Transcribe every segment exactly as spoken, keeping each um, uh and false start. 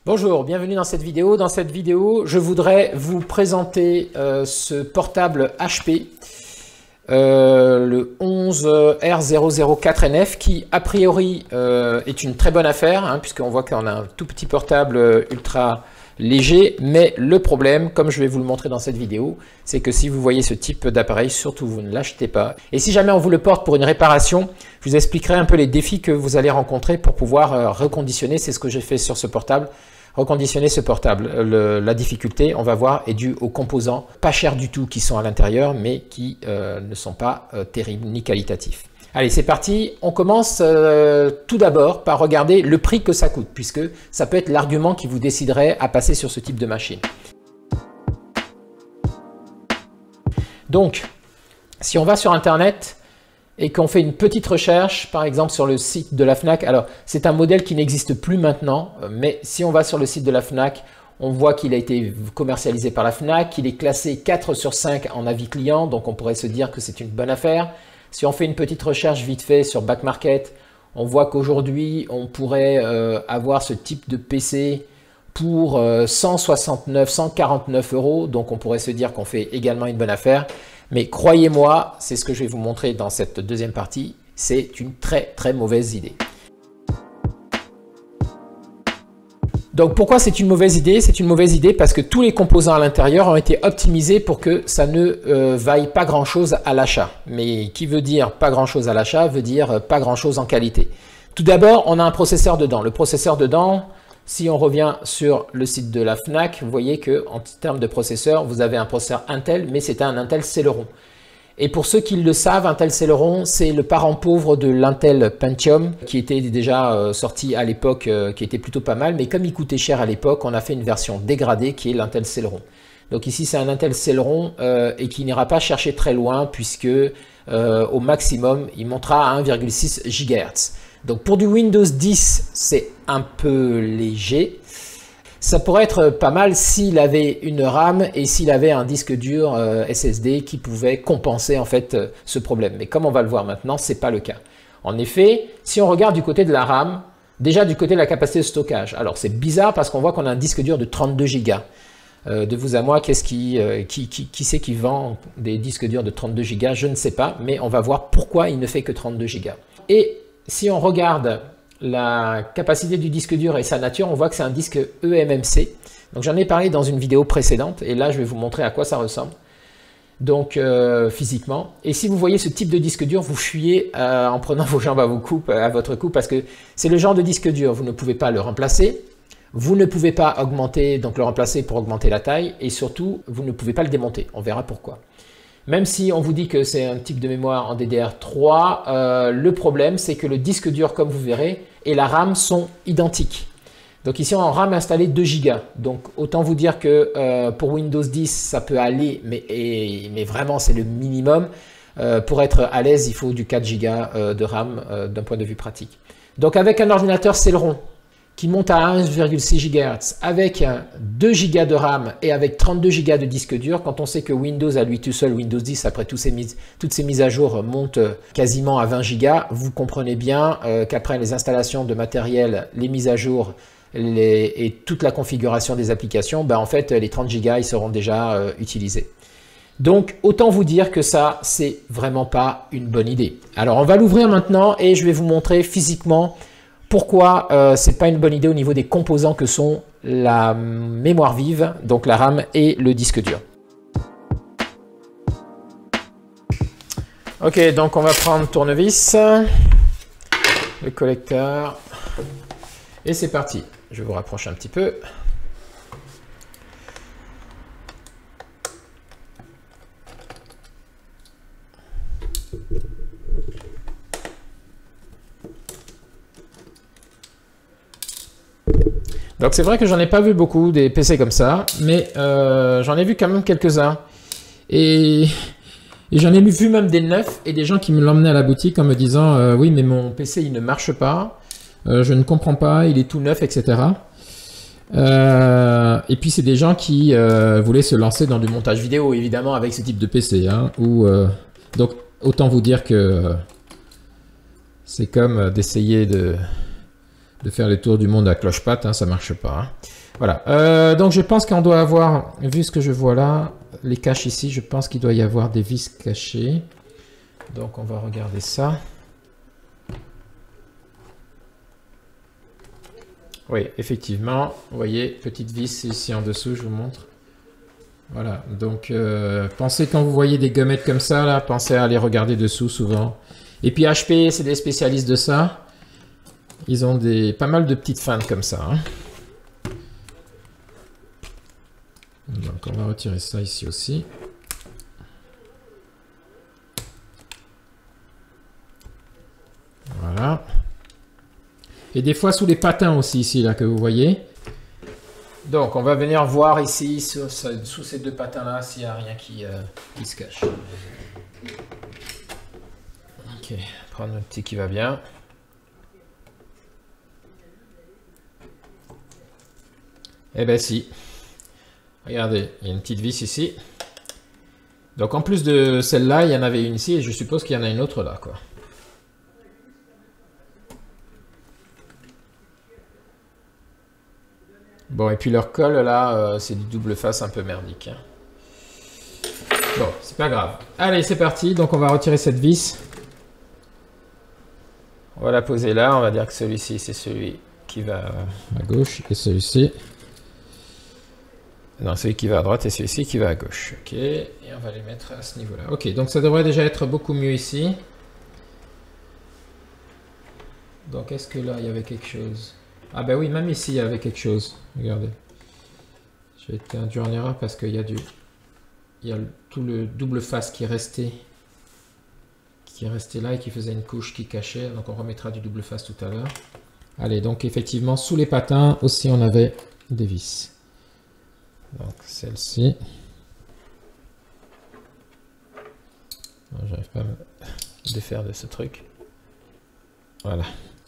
Bonjour, bienvenue dans cette vidéo. Dans cette vidéo, je voudrais vous présenter euh, ce portable H P, euh, le onze R zéro zéro quatre N F, qui a priori euh, est une très bonne affaire, hein, puisqu'on voit qu'on a un tout petit portable ultra léger, mais le problème, comme je vais vous le montrer dans cette vidéo, c'est que si vous voyez ce type d'appareil, surtout vous ne l'achetez pas. Et si jamais on vous le porte pour une réparation, je vous expliquerai un peu les défis que vous allez rencontrer pour pouvoir euh, reconditionner. C'est ce que j'ai fait sur ce portable. Reconditionner ce portable. Le, la difficulté, on va voir, est due aux composants pas chers du tout qui sont à l'intérieur, mais qui euh, ne sont pas euh, terribles ni qualitatifs. Allez, c'est parti. On commence euh, tout d'abord par regarder le prix que ça coûte, puisque ça peut être l'argument qui vous déciderait à passer sur ce type de machine. Donc, si on va sur Internet et qu'on fait une petite recherche, par exemple sur le site de la Fnac, alors c'est un modèle qui n'existe plus maintenant, mais si on va sur le site de la Fnac, on voit qu'il a été commercialisé par la Fnac, qu'il est classé quatre sur cinq en avis client, donc on pourrait se dire que c'est une bonne affaire. Si on fait une petite recherche vite fait sur Back Market, on voit qu'aujourd'hui, on pourrait euh, avoir ce type de P C pour euh, cent soixante-neuf, cent quarante-neuf euros. Donc, on pourrait se dire qu'on fait également une bonne affaire. Mais croyez-moi, c'est ce que je vais vous montrer dans cette deuxième partie, c'est une très très mauvaise idée. Donc pourquoi c'est une mauvaise idée? C'est une mauvaise idée parce que tous les composants à l'intérieur ont été optimisés pour que ça ne euh, vaille pas grand chose à l'achat. Mais qui veut dire pas grand chose à l'achat veut dire pas grand chose en qualité. Tout d'abord, on a un processeur dedans. Le processeur dedans, si on revient sur le site de la Fnac, vous voyez qu'en termes de processeur, vous avez un processeur Intel, mais c'est un Intel Celeron. Et pour ceux qui le savent, Intel Celeron, c'est le parent pauvre de l'Intel Pentium, qui était déjà euh, sorti à l'époque, euh, qui était plutôt pas mal, mais comme il coûtait cher à l'époque, on a fait une version dégradée qui est l'Intel Celeron. Donc ici, c'est un Intel Celeron euh, et qui n'ira pas chercher très loin, puisque euh, au maximum, il montera à un virgule six gigahertz. Donc pour du Windows dix, c'est un peu léger. Ça pourrait être pas mal s'il avait une RAM et s'il avait un disque dur euh, S S D qui pouvait compenser en fait euh, ce problème. Mais comme on va le voir maintenant, c'est pas le cas. En effet, si on regarde du côté de la RAM, déjà du côté de la capacité de stockage, alors c'est bizarre parce qu'on voit qu'on a un disque dur de trente-deux gigas. Euh, de vous à moi, qu'est-ce qui, euh, qui, qui, qui c'est qui vend des disques durs de trente-deux gigas? Je ne sais pas, mais on va voir pourquoi il ne fait que trente-deux gigas. Et si on regarde la capacité du disque dur et sa nature, on voit que c'est un disque E M M C. Donc j'en ai parlé dans une vidéo précédente et là je vais vous montrer à quoi ça ressemble. Donc euh, physiquement. Et si vous voyez ce type de disque dur, vous fuyez euh, en prenant vos jambes à, vos coups, à votre cou parce que c'est le genre de disque dur, vous ne pouvez pas le remplacer. Vous ne pouvez pas augmenter, donc le remplacer pour augmenter la taille et surtout vous ne pouvez pas le démonter. On verra pourquoi. Même si on vous dit que c'est un type de mémoire en D D R trois, euh, le problème c'est que le disque dur, comme vous verrez, et la RAM sont identiques. Donc ici on a en RAM installé deux gigas. Donc autant vous dire que euh, pour Windows dix ça peut aller, mais, et, mais vraiment c'est le minimum. Euh, pour être à l'aise, il faut du quatre gigas euh, de RAM euh, d'un point de vue pratique. Donc avec un ordinateur Celeron qui monte à un virgule six gigahertz avec deux gigas de RAM et avec trente-deux gigas de disque dur, quand on sait que Windows à lui tout seul, Windows dix, après toutes ces mises, toutes ces mises à jour, monte quasiment à vingt gigas, vous comprenez bien euh, qu'après les installations de matériel, les mises à jour les, et toute la configuration des applications, ben en fait les trente gigas ils seront déjà euh, utilisés. Donc autant vous dire que ça, c'est vraiment pas une bonne idée. Alors on va l'ouvrir maintenant et je vais vous montrer physiquement pourquoi euh, ce n'est pas une bonne idée au niveau des composants que sont la mémoire vive, donc la RAM et le disque dur. Ok, donc on va prendre le tournevis, le collecteur, et c'est parti. Je vous rapproche un petit peu. Donc c'est vrai que j'en ai pas vu beaucoup des P C comme ça, mais euh, j'en ai vu quand même quelques-uns. Et, et j'en ai vu même des neufs et des gens qui me l'emmenaient à la boutique en me disant euh, oui mais mon P C il ne marche pas, euh, je ne comprends pas, il est tout neuf, et cetera. Euh, et puis c'est des gens qui euh, voulaient se lancer dans du montage vidéo évidemment avec ce type de P C. Hein, où, euh, donc autant vous dire que euh, c'est comme d'essayer de... de faire les tours du monde à cloche-patte, hein, ça marche pas. Hein. Voilà. Euh, donc je pense qu'on doit avoir, vu ce que je vois là, les caches ici, je pense qu'il doit y avoir des vis cachées. Donc on va regarder ça. Oui, effectivement, vous voyez, petite vis ici en dessous, je vous montre. Voilà, donc euh, pensez quand vous voyez des gommettes comme ça, là, pensez à aller regarder dessous souvent. Et puis H P, c'est des spécialistes de ça. Ils ont des, pas mal de petites feintes comme ça. Hein. Donc on va retirer ça ici aussi. Voilà. Et des fois sous les patins aussi ici, là, que vous voyez. Donc on va venir voir ici, sous, sous ces deux patins-là, s'il n'y a rien qui, euh, qui se cache. Ok, prendre un petit qui va bien. Eh ben si. Regardez, il y a une petite vis ici. Donc en plus de celle-là, il y en avait une ici et je suppose qu'il y en a une autre là, quoi. Bon, et puis leur colle là, euh, c'est du double face un peu merdique. Hein. Bon, c'est pas grave. Allez, c'est parti. Donc on va retirer cette vis. On va la poser là. On va dire que celui-ci, c'est celui qui va à gauche et celui-ci. Non, celui qui va à droite et celui-ci qui va à gauche. Ok, et on va les mettre à ce niveau-là. Ok, donc ça devrait déjà être beaucoup mieux ici. Donc est-ce que là, il y avait quelque chose? Ah ben oui, même ici, il y avait quelque chose. Regardez. J'ai été induit en erreur parce qu'il y a du... Il y a tout le double face qui est resté. Qui est resté là et qui faisait une couche qui cachait. Donc on remettra du double face tout à l'heure. Allez, donc effectivement, sous les patins aussi, on avait des vis. Donc celle-ci. J'arrive pas à me défaire de ce truc. Voilà.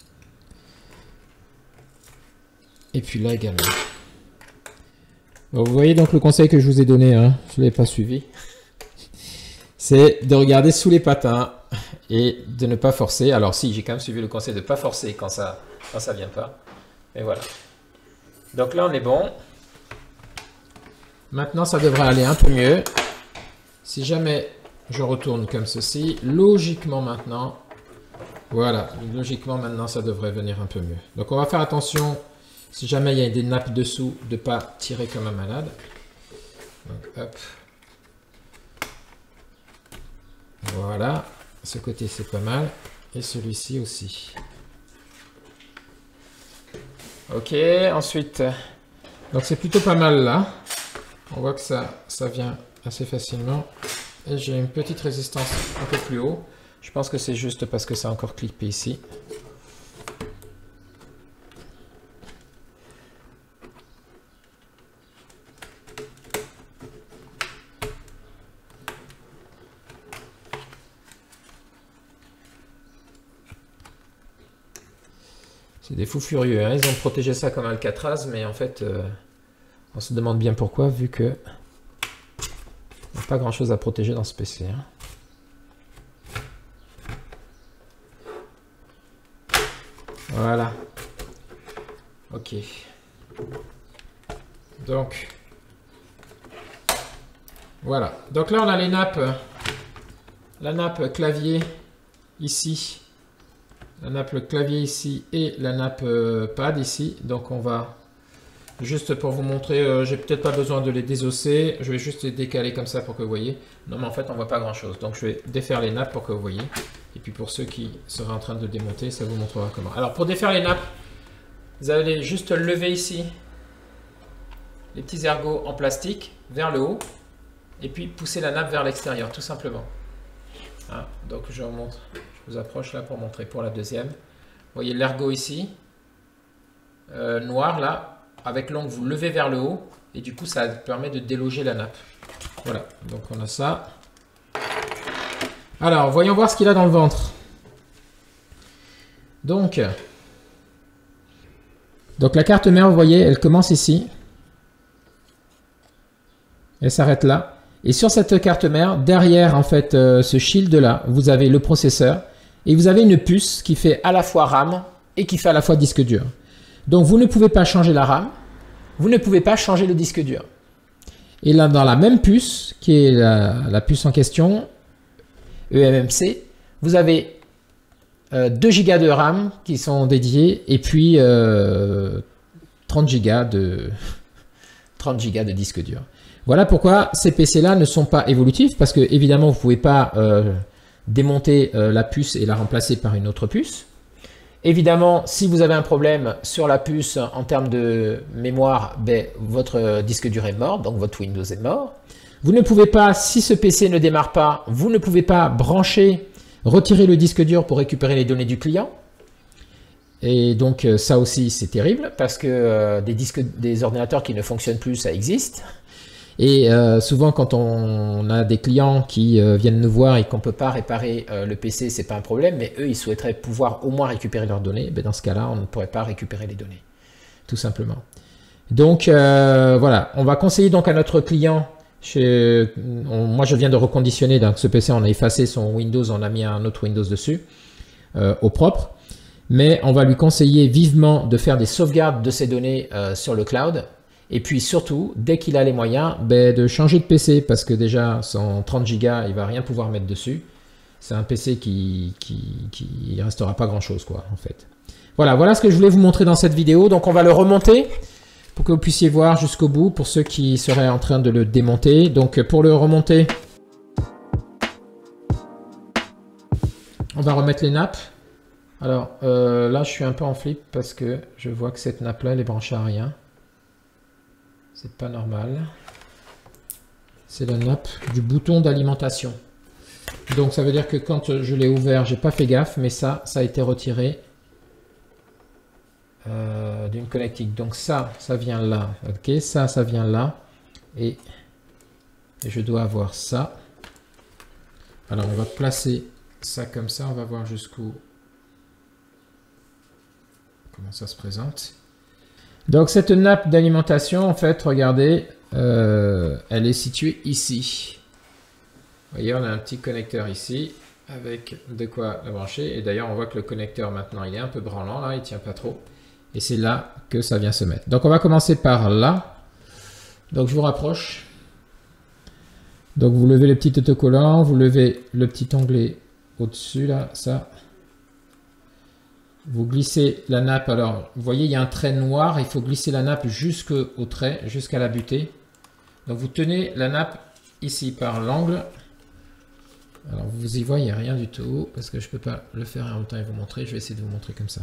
Et puis là également. Bon, vous voyez donc le conseil que je vous ai donné, hein, je ne l'ai pas suivi. C'est de regarder sous les patins et de ne pas forcer. Alors si, j'ai quand même suivi le conseil de ne pas forcer quand ça quand ça vient pas. Mais voilà. Donc là on est bon. Maintenant ça devrait aller un peu mieux. Si jamais je retourne comme ceci, logiquement maintenant, voilà, logiquement maintenant ça devrait venir un peu mieux. Donc on va faire attention. Si jamais il y a des nappes dessous, de ne pas tirer comme un malade. Donc, hop. Voilà. Ce côté, c'est pas mal. Et celui-ci aussi. Ok, ensuite. Donc, c'est plutôt pas mal là. On voit que ça, ça vient assez facilement. Et j'ai une petite résistance un peu plus haut. Je pense que c'est juste parce que ça a encore clippé ici. C'est des fous furieux, hein. Ils ont protégé ça comme Alcatraz, mais en fait, euh, on se demande bien pourquoi, vu que il n'y a pas grand chose à protéger dans ce P C. Hein. Voilà. Ok. Donc, voilà. Donc là, on a les nappes, la nappe clavier ici. La nappe clavier ici et la nappe euh, pad ici. Donc on va, juste pour vous montrer, euh, j'ai peut-être pas besoin de les désosser. Je vais juste les décaler comme ça pour que vous voyez. Non mais en fait on voit pas grand chose. Donc je vais défaire les nappes pour que vous voyez. Et puis pour ceux qui seraient en train de démonter, ça vous montrera comment. Alors pour défaire les nappes, vous allez juste lever ici les petits ergots en plastique vers le haut. Et puis pousser la nappe vers l'extérieur, tout simplement. Ah, donc je remonte. Je vous approche là pour montrer pour la deuxième. Vous voyez l'ergot ici, euh, noir là, avec l'ongle vous levez vers le haut et du coup ça permet de déloger la nappe. Voilà, donc on a ça. Alors, voyons voir ce qu'il a dans le ventre. Donc, donc la carte mère, vous voyez, elle commence ici. Elle s'arrête là. Et sur cette carte mère, derrière en fait euh, ce shield là, vous avez le processeur. Et vous avez une puce qui fait à la fois RAM et qui fait à la fois disque dur. Donc vous ne pouvez pas changer la RAM. vous ne pouvez pas changer le disque dur. Et là, dans la même puce, qui est la, la puce en question, E M M C, vous avez euh, deux gigas de RAM qui sont dédiés et puis euh, trente gigas de, trente gigas de disque dur. Voilà pourquoi ces P C-là ne sont pas évolutifs, parce que évidemment, vous ne pouvez pas euh, démonter euh, la puce et la remplacer par une autre puce. Évidemment, si vous avez un problème sur la puce en termes de mémoire, ben, votre disque dur est mort, donc votre Windows est mort. Vous ne pouvez pas, si ce P C ne démarre pas, vous ne pouvez pas brancher, retirer le disque dur pour récupérer les données du client. Et donc ça aussi c'est terrible, parce que euh, des disques, des ordinateurs qui ne fonctionnent plus, ça existe. Et euh, souvent, quand on a des clients qui euh, viennent nous voir et qu'on ne peut pas réparer euh, le P C, c'est pas un problème, mais eux, ils souhaiteraient pouvoir au moins récupérer leurs données. Ben, dans ce cas-là, on ne pourrait pas récupérer les données, tout simplement. Donc, euh, voilà, on va conseiller donc à notre client, chez, on, moi je viens de reconditionner, donc ce P C, on a effacé son Windows, on a mis un autre Windows dessus, euh, au propre. Mais on va lui conseiller vivement de faire des sauvegardes de ses données euh, sur le cloud. Et puis surtout, dès qu'il a les moyens, ben, de changer de P C, parce que déjà, son trente gigas, il ne va rien pouvoir mettre dessus. C'est un P C qui qui, qui restera pas grand-chose, quoi, en fait. Voilà, voilà ce que je voulais vous montrer dans cette vidéo. Donc, on va le remonter pour que vous puissiez voir jusqu'au bout, pour ceux qui seraient en train de le démonter. Donc, pour le remonter, on va remettre les nappes. Alors, euh, là, je suis un peu en flip parce que je vois que cette nappe-là, elle est branchée à rien. C'est pas normal. C'est la nappe du bouton d'alimentation. Donc ça veut dire que quand je l'ai ouvert, j'ai pas fait gaffe, mais ça, ça a été retiré euh, d'une connectique. Donc ça, ça vient là. Ok, ça, ça vient là. Et, et je dois avoir ça. Alors on va placer ça comme ça. On va voir jusqu'où comment ça se présente. Donc cette nappe d'alimentation, en fait, regardez, euh, elle est située ici. Vous voyez, on a un petit connecteur ici, avec de quoi la brancher. Et d'ailleurs, on voit que le connecteur, maintenant, il est un peu branlant, là, il ne tient pas trop. Et c'est là que ça vient se mettre. Donc on va commencer par là. Donc je vous rapproche. Donc vous levez le petit autocollant, vous levez le petit onglet au-dessus, là, ça. Vous glissez la nappe, alors vous voyez il y a un trait noir, il faut glisser la nappe jusqu'au trait, jusqu'à la butée. Donc vous tenez la nappe ici par l'angle. Alors vous y voyez rien du tout, parce que je ne peux pas le faire en même temps et vous montrer, je vais essayer de vous montrer comme ça.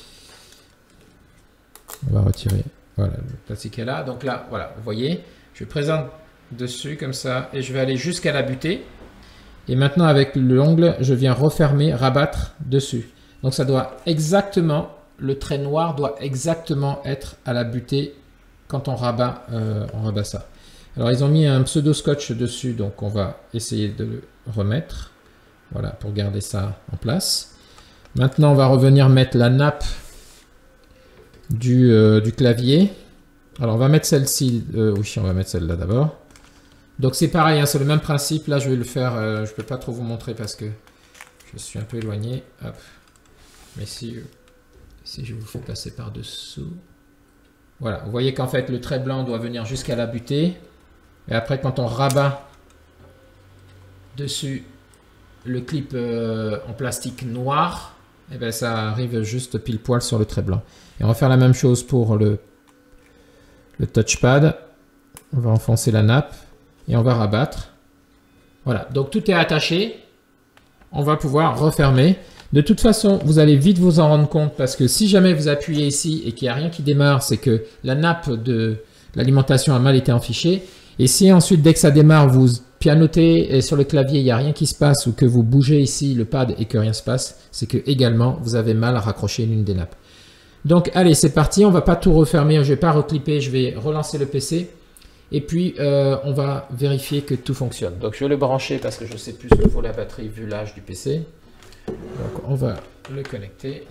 On va retirer, voilà, le plastique est là. Donc là, voilà, vous voyez, je présente dessus comme ça, et je vais aller jusqu'à la butée. Et maintenant avec l'ongle, je viens refermer, rabattre dessus. Donc ça doit exactement, le trait noir doit exactement être à la butée quand on rabat, euh, on rabat ça. Alors ils ont mis un pseudo scotch dessus, donc on va essayer de le remettre. Voilà, pour garder ça en place. Maintenant on va revenir mettre la nappe du, euh, du clavier. Alors on va mettre celle-ci, euh, oui on va mettre celle-là d'abord. Donc c'est pareil, hein, c'est le même principe. Là je vais le faire, euh, je ne peux pas trop vous montrer parce que je suis un peu éloigné. Hop. Mais si, si je vous fais passer par-dessous, voilà, vous voyez qu'en fait le trait blanc doit venir jusqu'à la butée. Et après quand on rabat dessus le clip euh, en plastique noir, et bien ça arrive juste pile poil sur le trait blanc. Et on va faire la même chose pour le, le touchpad. On va enfoncer la nappe et on va rabattre. Voilà, donc tout est attaché. On va pouvoir refermer. De toute façon, vous allez vite vous en rendre compte parce que si jamais vous appuyez ici et qu'il n'y a rien qui démarre, c'est que la nappe de l'alimentation a mal été enfichée. Et si ensuite, dès que ça démarre, vous pianotez et sur le clavier, il n'y a rien qui se passe ou que vous bougez ici le pad et que rien se passe, c'est que également, vous avez mal à raccrocher l'une des nappes. Donc, allez, c'est parti. On ne va pas tout refermer. Je ne vais pas reclipper. Je vais relancer le P C. Et puis, euh, on va vérifier que tout fonctionne. Donc, je vais le brancher parce que je ne sais plus ce que vaut la batterie vu l'âge du P C. Donc on va le connecter.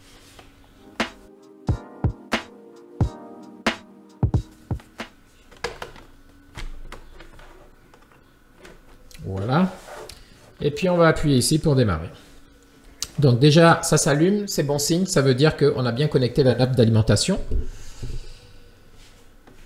Voilà. Et puis on va appuyer ici pour démarrer. Donc déjà ça s'allume, c'est bon signe, ça veut dire qu'on a bien connecté la nappe d'alimentation.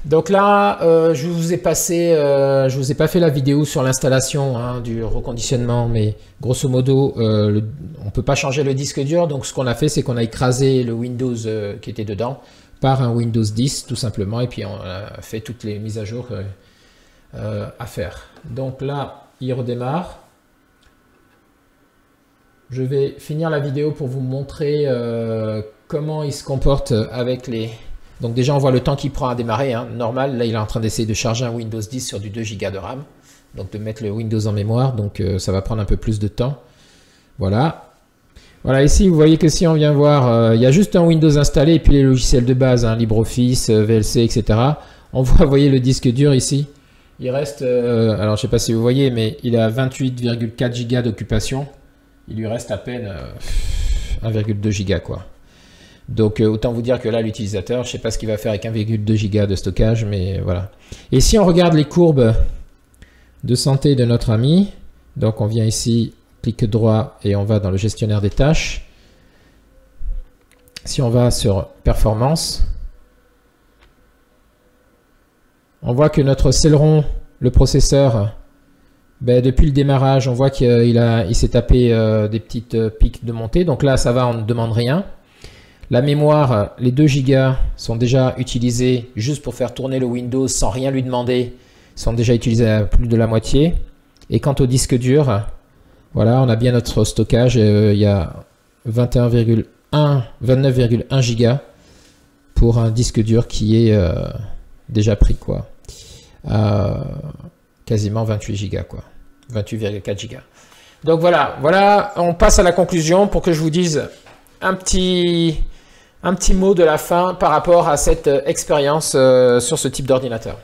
Donc là, euh, je vous ai passé, euh, je vous ai pas fait la vidéo sur l'installation hein, du reconditionnement, mais grosso modo, euh, le, on peut pas changer le disque dur. Donc ce qu'on a fait, c'est qu'on a écrasé le Windows euh, qui était dedans par un Windows dix tout simplement, et puis on a fait toutes les mises à jour euh, euh, à faire. Donc là, il redémarre. Je vais finir la vidéo pour vous montrer euh, comment il se comporte avec les... Donc déjà, on voit le temps qu'il prend à démarrer, hein, normal. Là, il est en train d'essayer de charger un Windows dix sur du deux giga de RAM. Donc de mettre le Windows en mémoire, donc euh, ça va prendre un peu plus de temps. Voilà. Voilà, ici, vous voyez que si on vient voir, euh, il y a juste un Windows installé et puis les logiciels de base, hein, LibreOffice, euh, V L C, et cetera. On voit, vous voyez le disque dur ici. Il reste, euh, alors je ne sais pas si vous voyez, mais il est à vingt-huit virgule quatre giga d'occupation. Il lui reste à peine euh, un virgule deux giga quoi. Donc euh, autant vous dire que là l'utilisateur, je ne sais pas ce qu'il va faire avec un virgule deux giga de stockage, mais voilà. Et si on regarde les courbes de santé de notre ami, donc on vient ici, clic droit et on va dans le gestionnaire des tâches. Si on va sur performance, on voit que notre Celeron, le processeur, ben, depuis le démarrage, on voit qu'il a, il s'est tapé euh, des petites euh, pics de montée. Donc là, ça va, on ne demande rien. La mémoire, les deux gigas sont déjà utilisés juste pour faire tourner le Windows sans rien lui demander. Ils sont déjà utilisés à plus de la moitié. Et quant au disque dur, voilà, on a bien notre stockage. Euh, il y a vingt-et-un virgule un, vingt-neuf virgule un gigas pour un disque dur qui est euh, déjà pris, quoi. Euh, quasiment vingt-huit gigas, quoi. vingt-huit virgule quatre gigas. Donc voilà, voilà, on passe à la conclusion pour que je vous dise un petit, un petit mot de la fin par rapport à cette expérience euh, sur ce type d'ordinateur.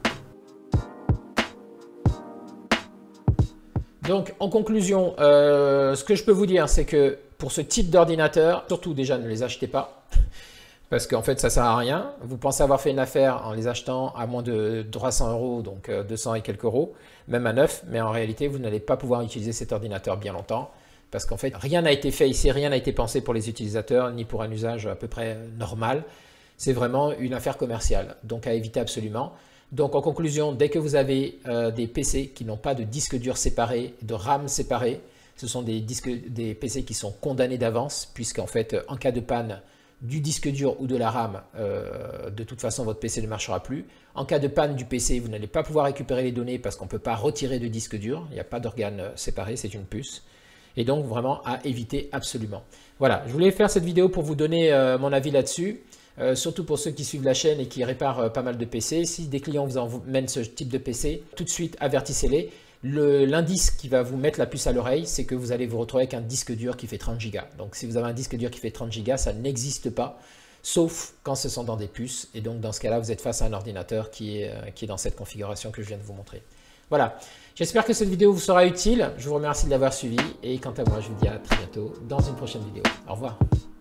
Donc en conclusion, euh, ce que je peux vous dire, c'est que pour ce type d'ordinateur, surtout déjà ne les achetez pas. Parce qu'en fait, ça ne sert à rien. Vous pensez avoir fait une affaire en les achetant à moins de trois cents euros, donc deux cents et quelques euros, même à neuf, mais en réalité, vous n'allez pas pouvoir utiliser cet ordinateur bien longtemps. Parce qu'en fait, rien n'a été fait ici, rien n'a été pensé pour les utilisateurs, ni pour un usage à peu près normal. C'est vraiment une affaire commerciale, donc à éviter absolument. Donc en conclusion, dès que vous avez euh, des P C qui n'ont pas de disque dur séparé, de RAM séparé, ce sont des, disques, des P C qui sont condamnés d'avance, puisqu'en fait, en cas de panne, du disque dur ou de la RAM, euh, de toute façon votre P C ne marchera plus. En cas de panne du P C, vous n'allez pas pouvoir récupérer les données parce qu'on ne peut pas retirer de disque dur, il n'y a pas d'organe séparé, c'est une puce. Et donc vraiment à éviter absolument. Voilà, je voulais faire cette vidéo pour vous donner euh, mon avis là-dessus, euh, surtout pour ceux qui suivent la chaîne et qui réparent euh, pas mal de P C. Si des clients vous emmènent ce type de P C, tout de suite avertissez-les. L'indice qui va vous mettre la puce à l'oreille, c'est que vous allez vous retrouver avec un disque dur qui fait trente gigas. Donc si vous avez un disque dur qui fait trente gigas, ça n'existe pas, sauf quand ce sont dans des puces. Et donc dans ce cas-là, vous êtes face à un ordinateur qui est, euh, qui est dans cette configuration que je viens de vous montrer. Voilà, j'espère que cette vidéo vous sera utile. Je vous remercie de l'avoir suivi et quant à moi, je vous dis à très bientôt dans une prochaine vidéo. Au revoir.